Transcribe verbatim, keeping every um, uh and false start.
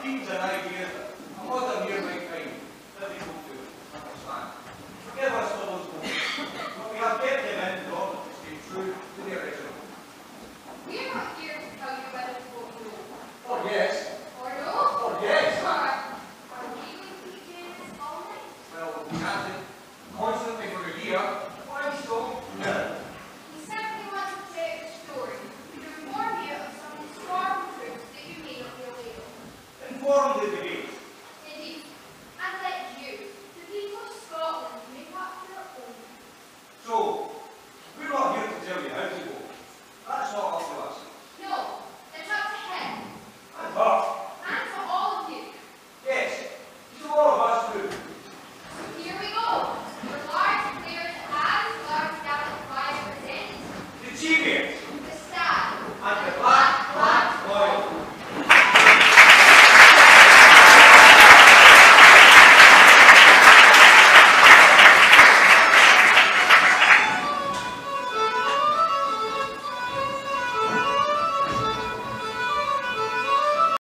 themes and ideas and what the reader might find difficult to understand. Forgive us for those moments, but we have kept them in in order to stay true to the original. We are not here to tell you whether to vote no. Or yes. Or no. Or yes. Or are we going to keep doing this all night? Well, we have to constantly for a year. Why so? No. We simply want to share the story to inform you of some historical truths that you may not be aware of. Informed the debate.